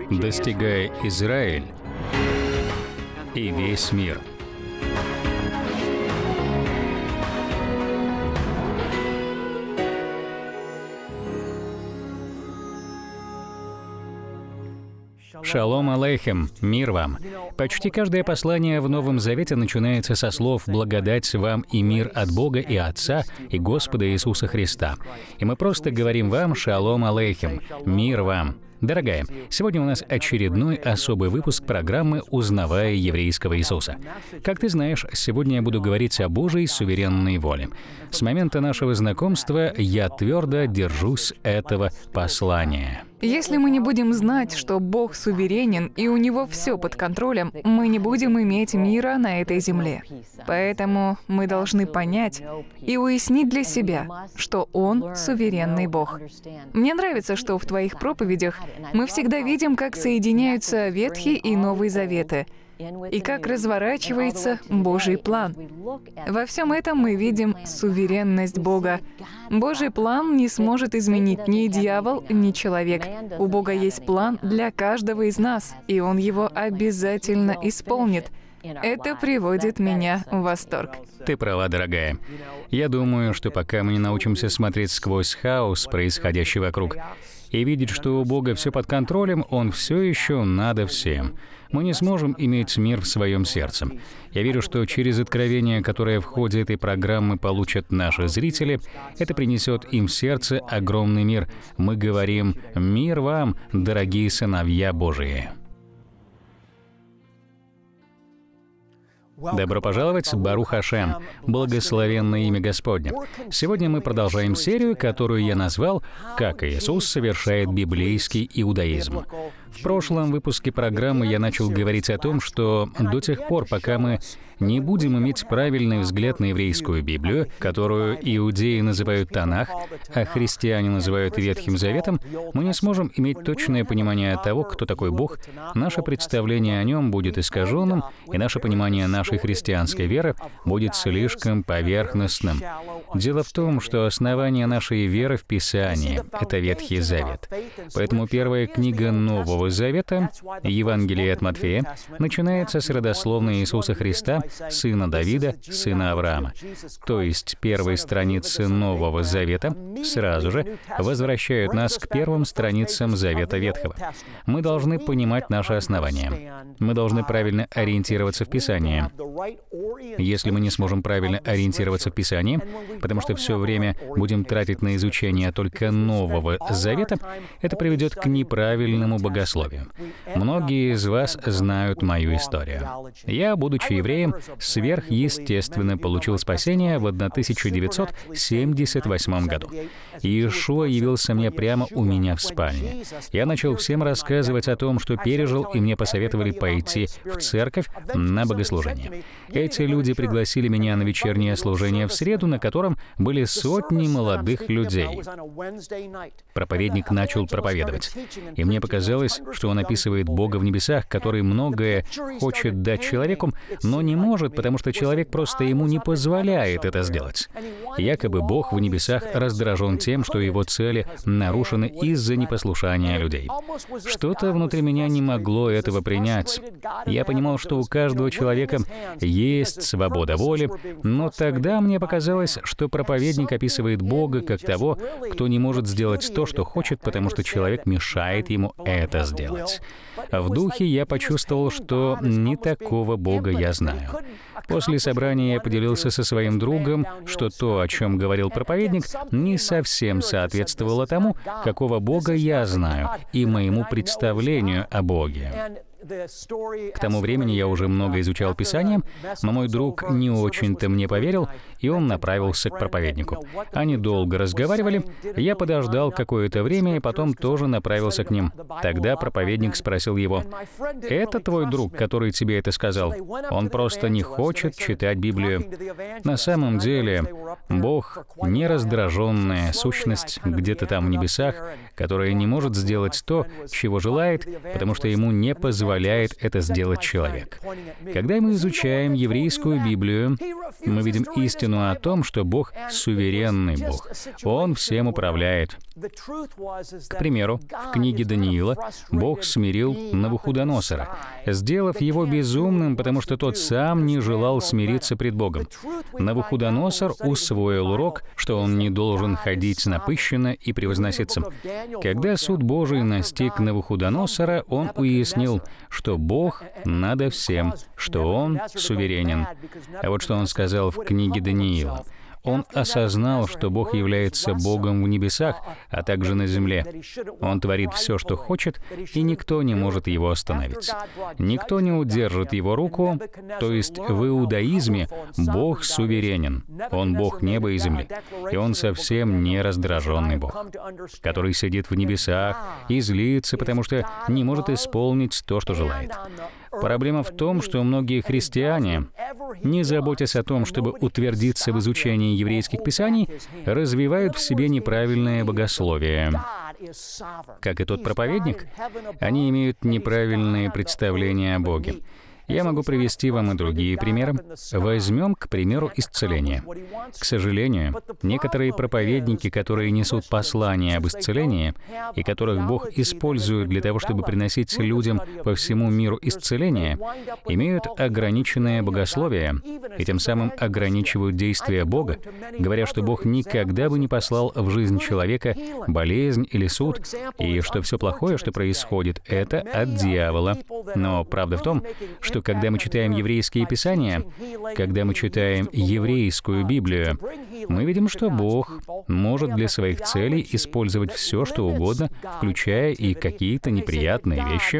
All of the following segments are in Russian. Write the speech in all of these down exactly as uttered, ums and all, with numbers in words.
достигая Израиль и весь мир. Шалом алейхем, мир вам. Почти каждое послание в Новом Завете начинается со слов «благодать вам и мир от Бога и Отца и Господа Иисуса Христа». И мы просто говорим вам «шалом алейхем», мир вам. Дорогая, сегодня у нас очередной особый выпуск программы «Узнавая еврейского Иисуса». Как ты знаешь, сегодня я буду говорить о Божьей суверенной воле. С момента нашего знакомства я твердо держусь этого послания. Если мы не будем знать, что Бог суверенен и у Него все под контролем, мы не будем иметь мира на этой земле. Поэтому мы должны понять и уяснить для себя, что Он суверенный Бог. Мне нравится, что в твоих проповедях мы всегда видим, как соединяются Ветхий и Новый Заветы, и как разворачивается Божий план. Во всем этом мы видим суверенность Бога. Божий план не сможет изменить ни дьявол, ни человек. У Бога есть план для каждого из нас, и Он его обязательно исполнит. Это приводит меня в восторг. Ты права, дорогая. Я думаю, что пока мы не научимся смотреть сквозь хаос, происходящий вокруг, и видеть, что у Бога все под контролем, Он все еще надо всем, мы не сможем иметь мир в своем сердце. Я верю, что через откровение, которое в ходе этой программы получат наши зрители, это принесет им в сердце огромный мир. Мы говорим «Мир вам, дорогие сыновья Божии». Добро пожаловать, Барух Ашем, благословенное имя Господне. Сегодня мы продолжаем серию, которую я назвал «Как Иисус совершает библейский иудаизм». В прошлом выпуске программы я начал говорить о том, что до тех пор, пока мы не будем иметь правильный взгляд на еврейскую Библию, которую иудеи называют Танах, а христиане называют Ветхим Заветом, мы не сможем иметь точное понимание того, кто такой Бог, наше представление о нем будет искаженным, и наше понимание нашей христианской веры будет слишком поверхностным. Дело в том, что основание нашей веры в Писании — это Ветхий Завет. Поэтому первая книга Нового Завета, Евангелие от Матфея, начинается с родословной Иисуса Христа, сына Давида, сына Авраама. То есть первые страницы Нового Завета сразу же возвращают нас к первым страницам Завета Ветхого. Мы должны понимать наше основание. Мы должны правильно ориентироваться в Писании. Если мы не сможем правильно ориентироваться в Писании, потому что все время будем тратить на изучение только Нового Завета, это приведет к неправильному богословию. Многие из вас знают мою историю. Я, будучи евреем, сверхъестественно получил спасение в тысяча девятьсот семьдесят восьмом году. Иешуа явился мне прямо у меня в спальне. Я начал всем рассказывать о том, что пережил, и мне посоветовали пойти в церковь на богослужение. Эти люди пригласили меня на вечернее служение в среду, на котором были сотни молодых людей. Проповедник начал проповедовать, и мне показалось, что он описывает Бога в небесах, который многое хочет дать человеку, но не может, потому что человек просто ему не позволяет это сделать. Якобы Бог в небесах раздражен тем, что его цели нарушены из-за непослушания людей. Что-то внутри меня не могло этого принять. Я понимал, что у каждого человека есть свобода воли, но тогда мне показалось, что проповедник описывает Бога как того, кто не может сделать то, что хочет, потому что человек мешает ему это сделать. В духе я почувствовал, что не такого Бога я знаю. После собрания я поделился со своим другом, что то, о чем говорил проповедник, не совсем соответствовало тому, какого Бога я знаю, и моему представлению о Боге. К тому времени я уже много изучал Писание, но мой друг не очень-то мне поверил, и он направился к проповеднику. Они долго разговаривали, я подождал какое-то время и потом тоже направился к ним. Тогда проповедник спросил его: «Это твой друг, который тебе это сказал? Он просто не хочет читать Библию». На самом деле, Бог — нераздраженная сущность где-то там в небесах, которая не может сделать то, чего желает, потому что ему не позволяет это сделать человек. Когда мы изучаем еврейскую Библию, мы видим истину о том, что Бог — суверенный Бог. Он всем управляет. К примеру, в книге Даниила Бог смирил Навуходоносора, сделав его безумным, потому что тот сам не желал смириться пред Богом. Навуходоносор усвоил урок, что он не должен ходить напыщенно и превозноситься. Когда суд Божий настиг Навуходоносора, он уяснил, что Бог надо всем, что Он суверенен. А вот что он сказал в книге Даниила. Он осознал, что Бог является Богом в небесах, а также на земле. Он творит все, что хочет, и никто не может его остановить. Никто не удержит его руку, то есть в иудаизме Бог суверенен. Он Бог неба и земли, и Он совсем не раздраженный Бог, который сидит в небесах и злится, потому что не может исполнить то, что желает. Проблема в том, что многие христиане, не заботясь о том, чтобы утвердиться в изучении еврейских писаний, развивают в себе неправильное богословие. Как и тот проповедник, они имеют неправильные представления о Боге. Я могу привести вам и другие примеры. Возьмем, к примеру, исцеление. К сожалению, некоторые проповедники, которые несут послание об исцелении, и которых Бог использует для того, чтобы приносить людям по всему миру исцеление, имеют ограниченное богословие, и тем самым ограничивают действия Бога, говоря, что Бог никогда бы не послал в жизнь человека болезнь или суд, и что все плохое, что происходит, это от дьявола. Но правда в том, что что когда мы читаем еврейские писания, когда мы читаем еврейскую Библию, мы видим, что Бог может для своих целей использовать все, что угодно, включая и какие-то неприятные вещи.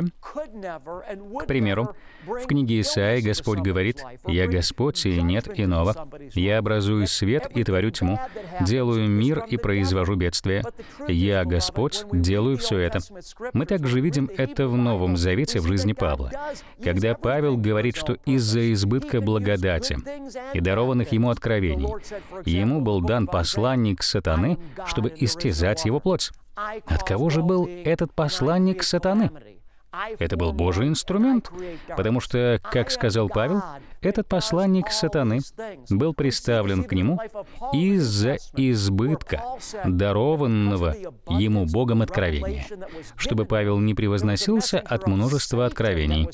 К примеру, в книге Исаии Господь говорит: «Я Господь, и нет иного. Я образую свет и творю тьму, делаю мир и произвожу бедствие. Я Господь, делаю все это». Мы также видим это в Новом Завете в жизни Павла, когда Павел говорит, что из-за избытка благодати и дарованных ему откровений ему был дан посланник сатаны, чтобы истязать его плоть. От кого же был этот посланник сатаны? Это был Божий инструмент, потому что, как сказал Павел, этот посланник сатаны был приставлен к нему из-за избытка, дарованного ему Богом откровения, чтобы Павел не превозносился от множества откровений.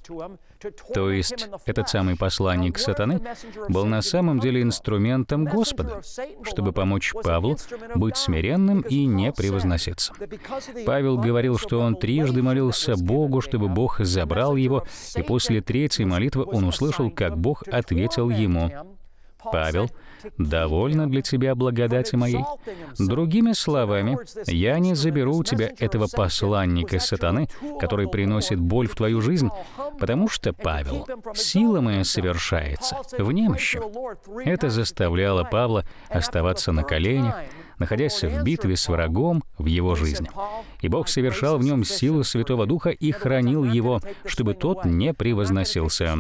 То есть этот самый посланник сатаны был на самом деле инструментом Господа, чтобы помочь Павлу быть смиренным и не превозноситься. Павел говорил, что он трижды молился Богу, чтобы Бог забрал его, и после третьей молитвы он услышал, как Бог ответил ему: «Павел, довольно для тебя благодати моей». Другими словами, я не заберу у тебя этого посланника сатаны, который приносит боль в твою жизнь, потому что, Павел, сила моя совершается в немощи. Это заставляло Павла оставаться на коленях, находясь в битве с врагом в его жизни. И Бог совершал в нем силу Святого Духа и хранил его, чтобы тот не превозносился.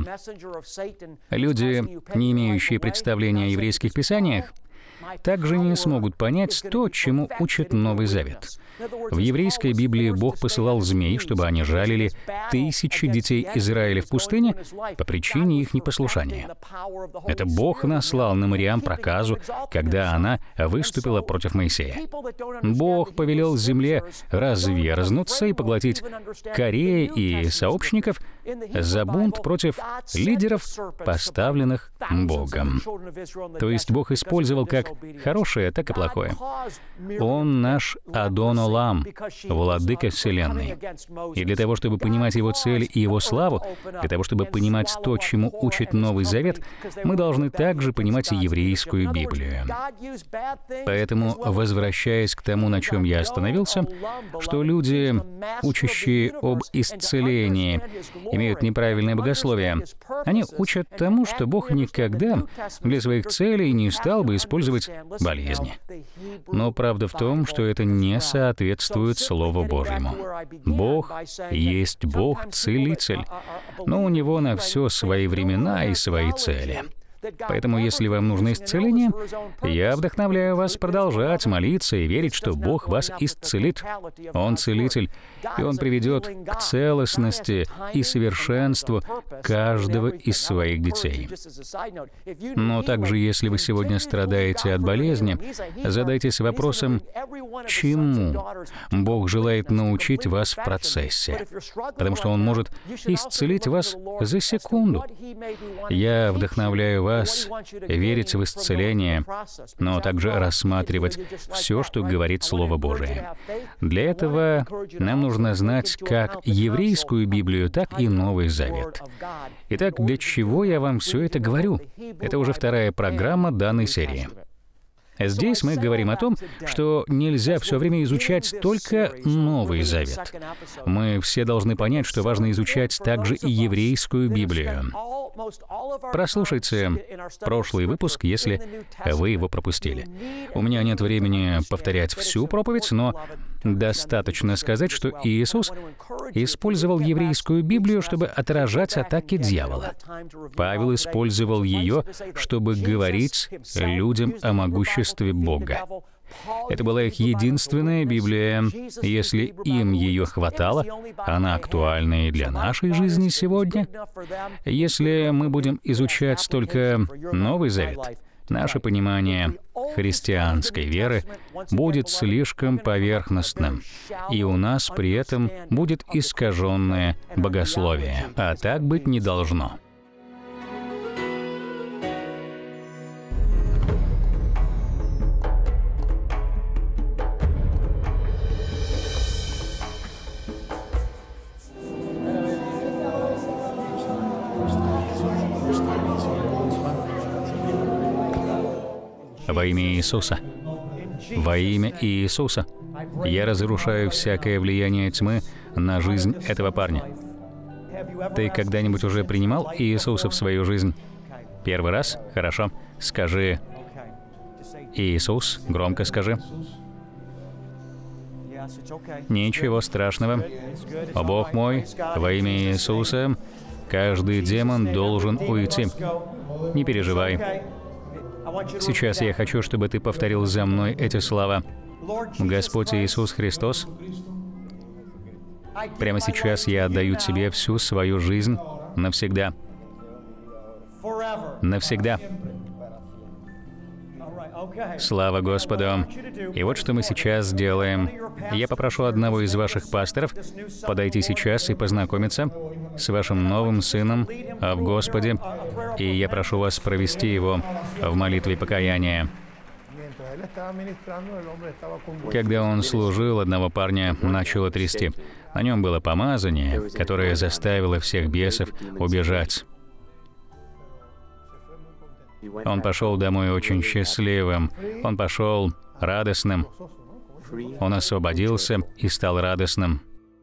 Люди, не имеющие представления о еврейских писаниях, также не смогут понять то, чему учит Новый Завет. В еврейской Библии Бог посылал змей, чтобы они жалили тысячи детей Израиля в пустыне по причине их непослушания. Это Бог наслал на Мариам проказу, когда она выступила против Моисея. Бог повелел земле разверзнуться и поглотить Корея и сообщников за бунт против лидеров, поставленных Богом. То есть Бог использовал как хорошее, так и плохое. Он наш Адон Олам, владыка Вселенной. И для того, чтобы понимать Его цели и Его славу, для того, чтобы понимать то, чему учит Новый Завет, мы должны также понимать и еврейскую Библию. Поэтому, возвращаясь к тому, на чем я остановился, что люди, учащие об исцелении, имеют неправильное богословие, они учат тому, что Бог никогда для своих целей не стал бы использовать болезни. Но правда в том, что это не соответствует Слову Божьему. Бог есть Бог-целитель, но у Него на все свои времена и свои цели. Поэтому, если вам нужно исцеление, я вдохновляю вас продолжать молиться и верить, что Бог вас исцелит. Он целитель, и Он приведет к целостности и совершенству каждого из своих детей. Но также, если вы сегодня страдаете от болезни, задайтесь вопросом, чему Бог желает научить вас в процессе, потому что Он может исцелить вас за секунду. Я вдохновляю вас верить в исцеление, но также рассматривать все, что говорит Слово Божие. Для этого нам нужно знать как еврейскую Библию, так и Новый Завет. Итак, для чего я вам все это говорю? Это уже вторая программа данной серии. Здесь мы говорим о том, что нельзя все время изучать только Новый Завет. Мы все должны понять, что важно изучать также и еврейскую Библию. Прослушайте прошлый выпуск, если вы его пропустили. У меня нет времени повторять всю проповедь, но достаточно сказать, что Иисус использовал еврейскую Библию, чтобы отражать атаки дьявола. Павел использовал ее, чтобы говорить людям о могуществе Бога. Это была их единственная Библия. Если им ее хватало, она актуальна и для нашей жизни сегодня. Если мы будем изучать только Новый Завет, наше понимание христианской веры будет слишком поверхностным, и у нас при этом будет искаженное богословие. А так быть не должно. Во имя Иисуса, во имя Иисуса, я разрушаю всякое влияние тьмы на жизнь этого парня. Ты когда-нибудь уже принимал Иисуса в свою жизнь? Первый раз? Хорошо. Скажи «Иисус», громко скажи. Ничего страшного. О, Бог мой, во имя Иисуса, каждый демон должен уйти. Не переживай. Сейчас я хочу, чтобы ты повторил за мной эти слова. Господь Иисус Христос, прямо сейчас я отдаю Тебе всю свою жизнь навсегда. Навсегда. Слава Господу! И вот что мы сейчас сделаем. Я попрошу одного из ваших пасторов подойти сейчас и познакомиться с вашим новым сыном в Господе, и я прошу вас провести его в молитве покаяния. Когда он служил, одного парня начало трясти. На нем было помазание, которое заставило всех бесов убежать. Он пошел домой очень счастливым. Он пошел радостным. Он освободился и стал радостным.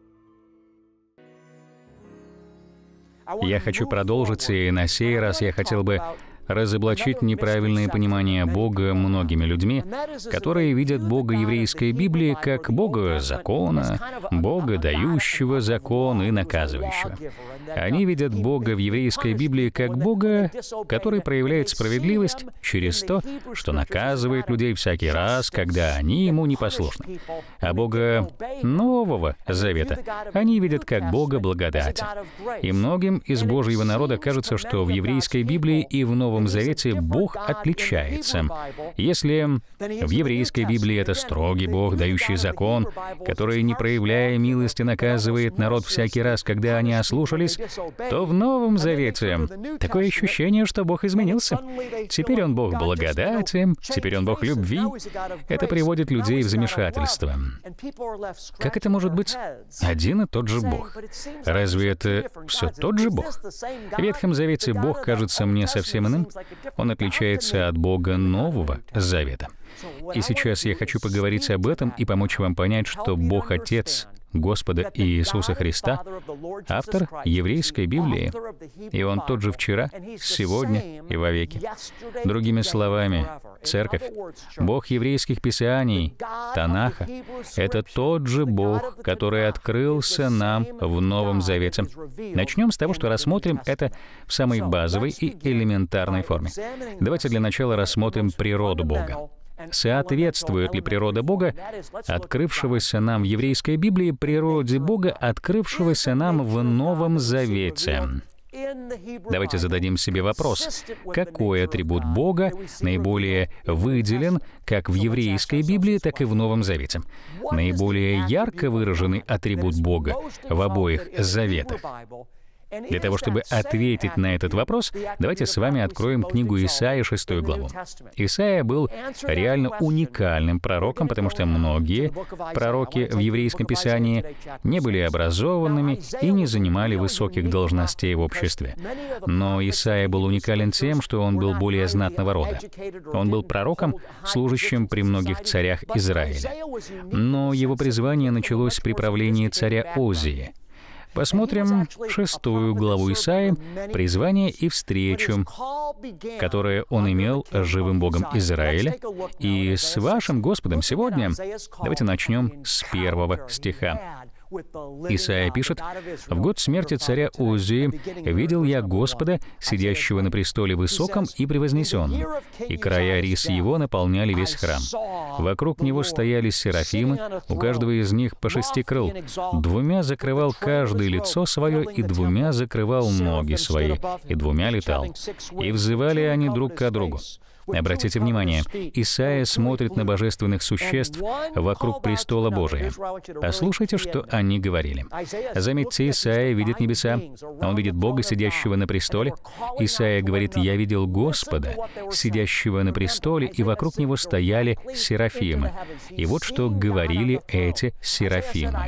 Я хочу продолжить, и на сей раз я хотел бы разоблачить неправильное понимание Бога многими людьми, которые видят Бога еврейской Библии как Бога закона, Бога, дающего закон и наказывающего. Они видят Бога в еврейской Библии как Бога, который проявляет справедливость через то, что наказывает людей всякий раз, когда они Ему непослушны. А Бога Нового Завета они видят как Бога благодати. И многим из Божьего народа кажется, что в еврейской Библии и в Новом Завете Бог отличается. Если в еврейской Библии это строгий Бог, дающий закон, который, не проявляя милости, наказывает народ всякий раз, когда они ослушались, то в Новом Завете такое ощущение, что Бог изменился. Теперь Он Бог благодати, теперь Он Бог любви. Это приводит людей в замешательство. Как это может быть один и тот же Бог? Разве это все тот же Бог? В Ветхом Завете Бог кажется мне совсем иным. Он отличается от Бога Нового Завета. И сейчас я хочу поговорить об этом и помочь вам понять, что Бог Отец Господа Иисуса Христа, автор еврейской Библии, и Он тот же вчера, сегодня и вовеки. Другими словами, Церковь, Бог еврейских Писаний, Танаха — это тот же Бог, который открылся нам в Новом Завете. Начнем с того, что рассмотрим это в самой базовой и элементарной форме. Давайте для начала рассмотрим природу Бога. Соответствует ли природа Бога, открывшегося нам в еврейской Библии, природе Бога, открывшегося нам в Новом Завете? Давайте зададим себе вопрос, какой атрибут Бога наиболее выделен как в еврейской Библии, так и в Новом Завете? Наиболее ярко выраженный атрибут Бога в обоих заветах? Для того, чтобы ответить на этот вопрос, давайте с вами откроем книгу Исаии, шестую главу. Исаия был реально уникальным пророком, потому что многие пророки в еврейском Писании не были образованными и не занимали высоких должностей в обществе. Но Исаия был уникален тем, что он был более знатного рода. Он был пророком, служащим при многих царях Израиля. Но его призвание началось при правлении царя Озии. Посмотрим шестую главу Исаии, призвание и встречу, которое он имел с живым Богом Израиля, и с вашим Господом сегодня. Давайте начнем с первого стиха. Исаия пишет: «В год смерти царя Озии видел я Господа, сидящего на престоле высоком и превознесенном, и края рис его наполняли весь храм. Вокруг него стояли серафимы, у каждого из них по шести крыл. Двумя закрывал каждое лицо свое, и двумя закрывал ноги свои, и двумя летал. И взывали они друг к другу». Обратите внимание, Исаия смотрит на божественных существ вокруг престола Божия. Послушайте, что они говорили. Заметьте, Исаия видит небеса. Он видит Бога, сидящего на престоле. Исаия говорит: «Я видел Господа, сидящего на престоле, и вокруг него стояли серафимы». И вот что говорили эти серафимы.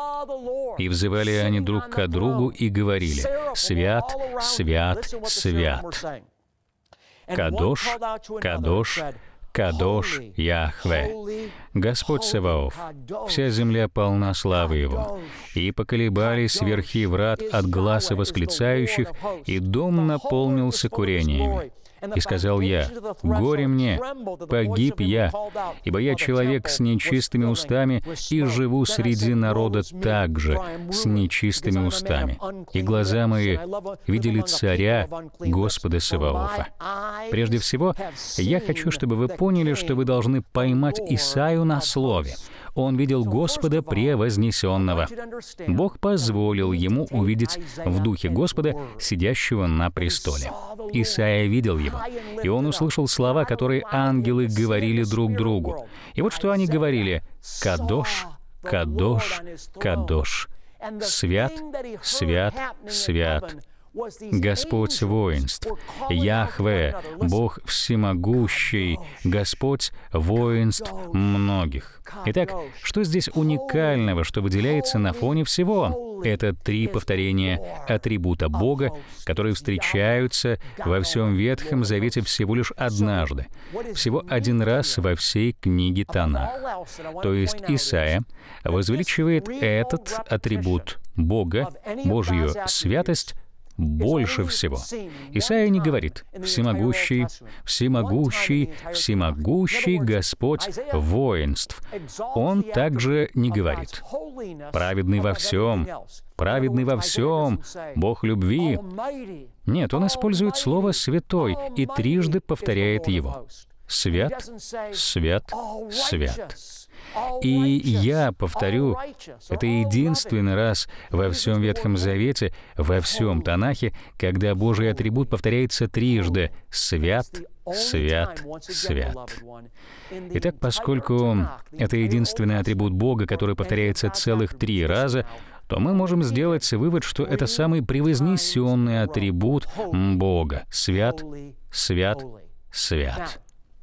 «И взывали они друг к другу и говорили: Свят, свят, свят. Кадош, Кадош, Кадош Яхве, Господь Саваоф, вся земля полна славы Его. И поколебались верхи врат от гласа восклицающих, и дом наполнился курениями. И сказал я: горе мне, погиб я, ибо я человек с нечистыми устами, и живу среди народа также с нечистыми устами. И глаза мои видели царя, Господа Саваофа». Прежде всего, я хочу, чтобы вы поняли, что вы должны поймать Исаию на слове. Он видел Господа превознесенного. Бог позволил ему увидеть в духе Господа, сидящего на престоле. Исаия видел его, и он услышал слова, которые ангелы говорили друг другу. И вот что они говорили: «Кадош, Кадош, Кадош, свят, свят, свят, Господь воинств, Яхве, Бог всемогущий, Господь воинств многих». Итак, что здесь уникального, что выделяется на фоне всего? Это три повторения атрибута Бога, которые встречаются во всем Ветхом Завете всего лишь однажды, всего один раз во всей книге Танах. То есть Исаия возвеличивает этот атрибут Бога, Божью святость, больше всего. Исаия не говорит: «Всемогущий, всемогущий, всемогущий Господь воинств». Он также не говорит: «Праведный во всем, праведный во всем, Бог любви». Нет, он использует слово «святой» и трижды повторяет его. Свят, свят, свят. И я повторю, это единственный раз во всем Ветхом Завете, во всем Танахе, когда Божий атрибут повторяется трижды: «Свят, свят, свят». Итак, поскольку это единственный атрибут Бога, который повторяется целых три раза, то мы можем сделать вывод, что это самый превознесенный атрибут Бога — свят, свят, свят.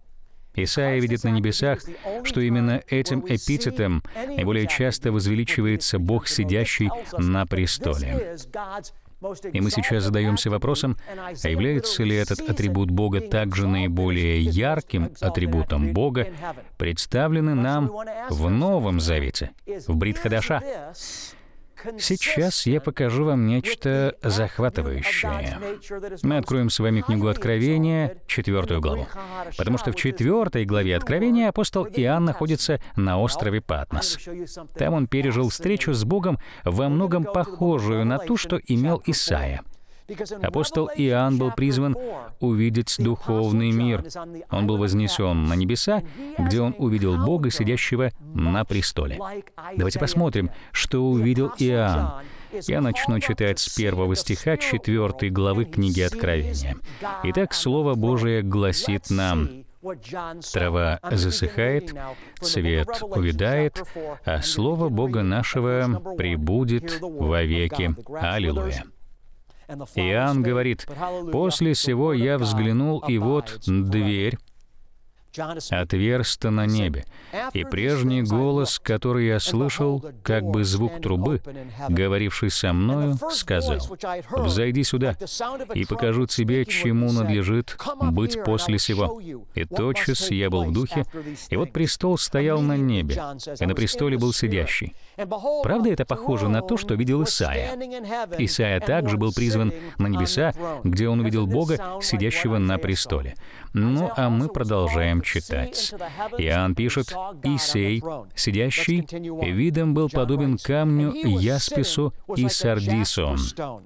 Исаия видит на небесах, что именно этим эпитетом наиболее часто возвеличивается Бог, сидящий на престоле. И мы сейчас задаемся вопросом, а является ли этот атрибут Бога также наиболее ярким атрибутом Бога, представленный нам в Новом Завете, в Брит Хадаша? Сейчас я покажу вам нечто захватывающее. Мы откроем с вами книгу Откровения, четвертую главу. Потому что в четвертой главе Откровения апостол Иоанн находится на острове Патмос. Там он пережил встречу с Богом, во многом похожую на ту, что имел Исаия. Апостол Иоанн был призван увидеть духовный мир. Он был вознесен на небеса, где он увидел Бога, сидящего на престоле. Давайте посмотрим, что увидел Иоанн. Я начну читать с первого стиха четвертой главы книги Откровения. Итак, Слово Божие гласит нам: «Трава засыхает, цвет увядает, а Слово Бога нашего пребудет вовеки». Аллилуйя. Иоанн говорит: «После сего я взглянул, и вот дверь отверста на небе, и прежний голос, который я слышал, как бы звук трубы, говоривший со мною, сказал: „Взойди сюда, и покажу тебе, чему надлежит быть после сего“. И тотчас я был в духе, и вот престол стоял на небе, и на престоле был сидящий. Правда, это похоже на то, что видел Исаия. Исаия также был призван на небеса, где он увидел Бога, сидящего на престоле. Ну, а мы продолжаем читать. Иоанн пишет: «И сей, сидящий, видом был подобен камню яспису и сардису,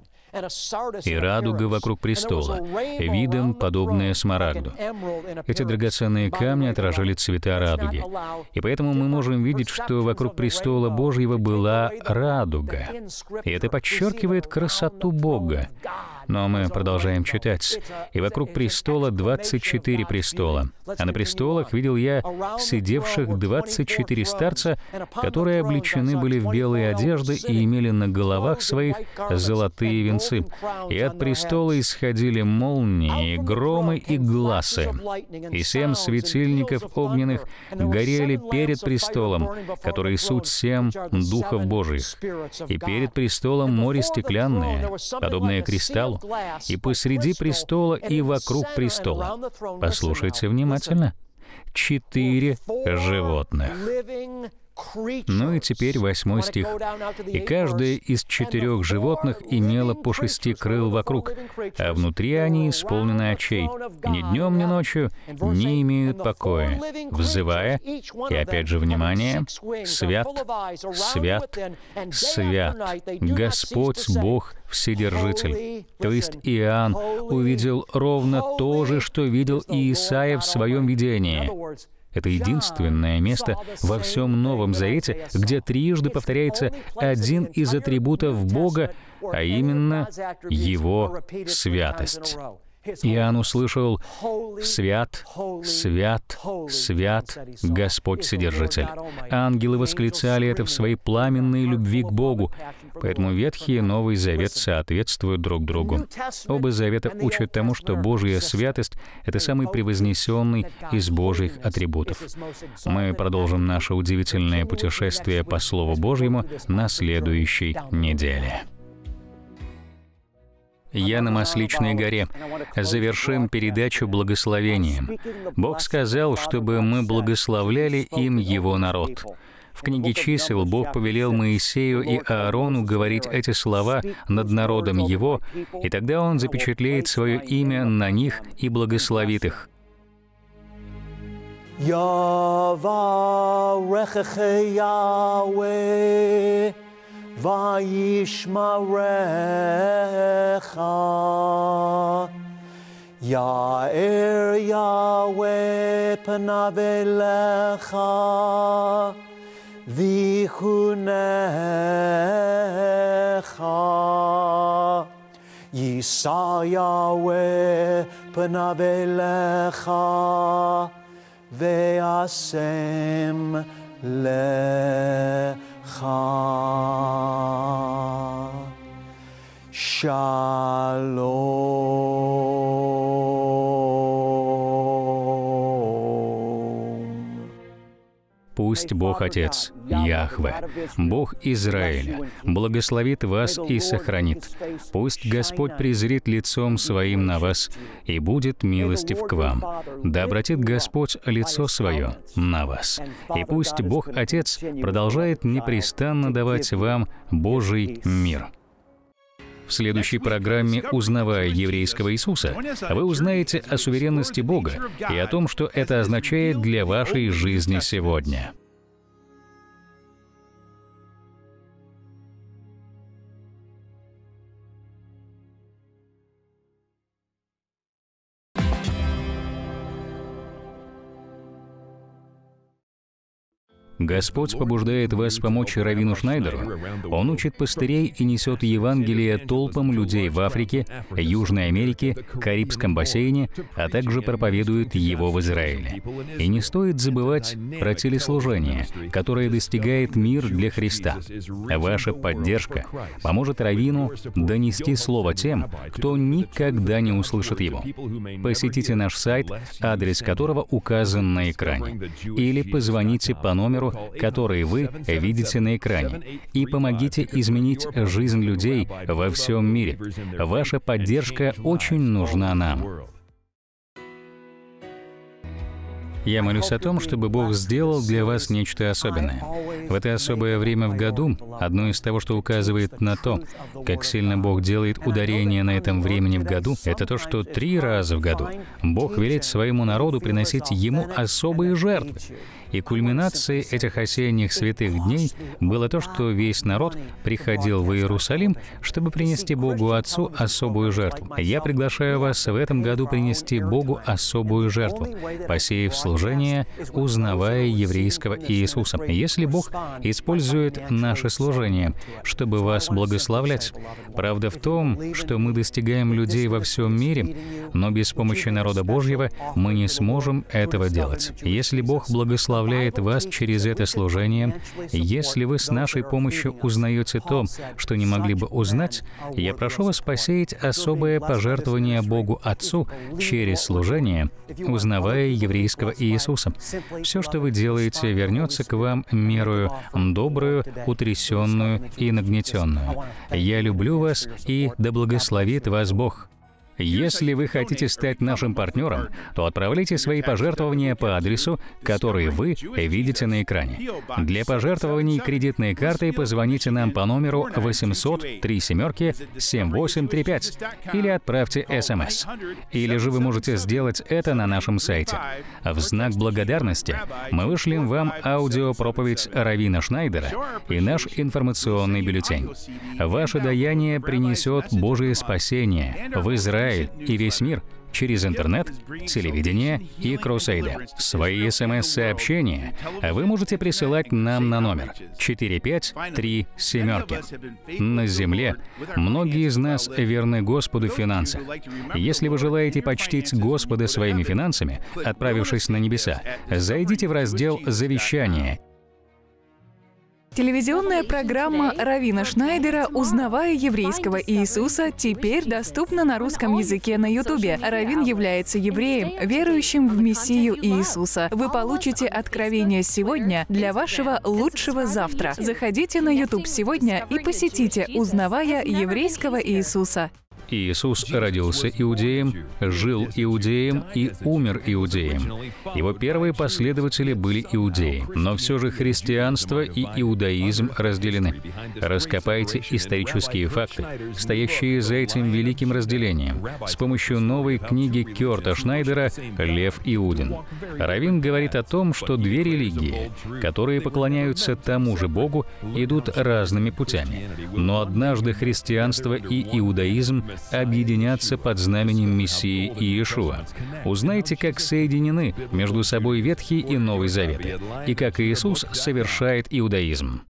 и радуга вокруг престола, видом подобная смарагду». Эти драгоценные камни отражали цвета радуги. И поэтому мы можем видеть, что вокруг престола Божьего была радуга. И это подчеркивает красоту Бога. Но мы продолжаем читать. «И вокруг престола двадцать четыре престола, а на престолах видел я сидевших двадцать четыре старца, которые облечены были в белые одежды и имели на головах своих золотые венцы. И от престола исходили молнии, громы и гласы. И семь светильников огненных горели перед престолом, который суть семь духов Божьих. И перед престолом море стеклянное, подобное кристаллу, и посреди престола и вокруг престола». Послушайте внимательно. Четыре животных. Ну и теперь восьмой стих. «И каждое из четырех животных имело по шести крыл вокруг, а внутри они исполнены очей, и ни днем, ни ночью не имеют покоя, взывая», и опять же, внимание, «Свят, свят, свят, Господь Бог Вседержитель». То есть Иоанн увидел ровно то же, что видел и Исаия в своем видении. Это единственное место во всем Новом Завете, где трижды повторяется один из атрибутов Бога, а именно Его святость. Иоанн услышал: «Свят, свят, свят, Господь Вседержитель». Ангелы восклицали это в своей пламенной любви к Богу, поэтому Ветхий и Новый Завет соответствуют друг другу. Оба завета учат тому, что Божья святость — это самый превознесенный из Божьих атрибутов. Мы продолжим наше удивительное путешествие по Слову Божьему на следующей неделе. Я на Масличной горе. Завершим передачу благословением. Бог сказал, чтобы мы благословляли им Его народ. В книге Чисел Бог повелел Моисею и Аарону говорить эти слова над народом Его, и тогда Он запечатлеет свое имя на них и благословит их. Vayishmarecha, Ya'er Yahweh panav elecha, Vichunecha, Yisa Yahweh panav elecha, Ve'asem lecha. Shalom. Пусть Бог Отец, Яхве, Бог Израиля, благословит вас и сохранит. Пусть Господь презрит лицом Своим на вас и будет милостив к вам. Да обратит Господь лицо Свое на вас. И пусть Бог Отец продолжает непрестанно давать вам Божий мир. В следующей программе «Узнавая еврейского Иисуса» вы узнаете о суверенности Бога и о том, что это означает для вашей жизни сегодня. Господь побуждает вас помочь раввину Шнайдеру. Он учит пастырей и несет Евангелие толпам людей в Африке, Южной Америке, Карибском бассейне, а также проповедует его в Израиле. И не стоит забывать про телеслужение, которое достигает мир для Христа. Ваша поддержка поможет раввину донести слово тем, кто никогда не услышит его. Посетите наш сайт, адрес которого указан на экране, или позвоните по номеру, которые вы видите на экране, и помогите изменить жизнь людей во всем мире. Ваша поддержка очень нужна нам. Я молюсь о том, чтобы Бог сделал для вас нечто особенное. В это особое время в году, одно из того, что указывает на то, как сильно Бог делает ударение на этом времени в году, это то, что три раза в году Бог велит своему народу приносить Ему особые жертвы. И кульминацией этих осенних святых дней было то, что весь народ приходил в Иерусалим, чтобы принести Богу Отцу особую жертву. Я приглашаю вас в этом году принести Богу особую жертву, посеяв служение, узнавая еврейского Иисуса. Если Бог использует наше служение, чтобы вас благословлять, правда в том, что мы достигаем людей во всем мире, но без помощи народа Божьего мы не сможем этого делать. Если Бог благословляет вас через это служение, если вы с нашей помощью узнаете то, что не могли бы узнать, я прошу вас посеять особое пожертвование Богу Отцу через служение, узнавая еврейского Иисуса. Все, что вы делаете, вернется к вам мерою добрую, утрясенную и нагнетенную. Я люблю вас, и да благословит вас Бог. Если вы хотите стать нашим партнером, то отправляйте свои пожертвования по адресу, который вы видите на экране. Для пожертвований кредитной картой позвоните нам по номеру восемьсот три семерки семь восемь три пять или отправьте эс эм эс. Или же вы можете сделать это на нашем сайте. В знак благодарности мы вышлем вам аудиопроповедь раввина Шнайдера и наш информационный бюллетень. Ваше даяние принесет Божие спасение в Израиль и весь мир через интернет, телевидение и крусейды. Свои эс эм эс-сообщения вы можете присылать нам на номер четыре пять три семерки. На земле многие из нас верны Господу в финансах. Если вы желаете почтить Господа своими финансами, отправившись на небеса, зайдите в раздел «Завещание». Телевизионная программа раввина Шнайдера «Узнавая еврейского Иисуса» теперь доступна на русском языке на Ютубе. Раввин является евреем, верующим в Мессию Иисуса. Вы получите откровение сегодня для вашего лучшего завтра. Заходите на Ютуб сегодня и посетите «Узнавая еврейского Иисуса». Иисус родился иудеем, жил иудеем и умер иудеем. Его первые последователи были иудеи, но все же христианство и иудаизм разделены. Раскопайте исторические факты, стоящие за этим великим разделением, с помощью новой книги Кёрта Шнайдера «Лев Иудин». Раввин говорит о том, что две религии, которые поклоняются тому же Богу, идут разными путями. Но однажды христианство и иудаизм объединятся под знаменем Мессии Иешуа. Узнайте, как соединены между собой Ветхий и Новый Заветы, и как Иисус совершает иудаизм.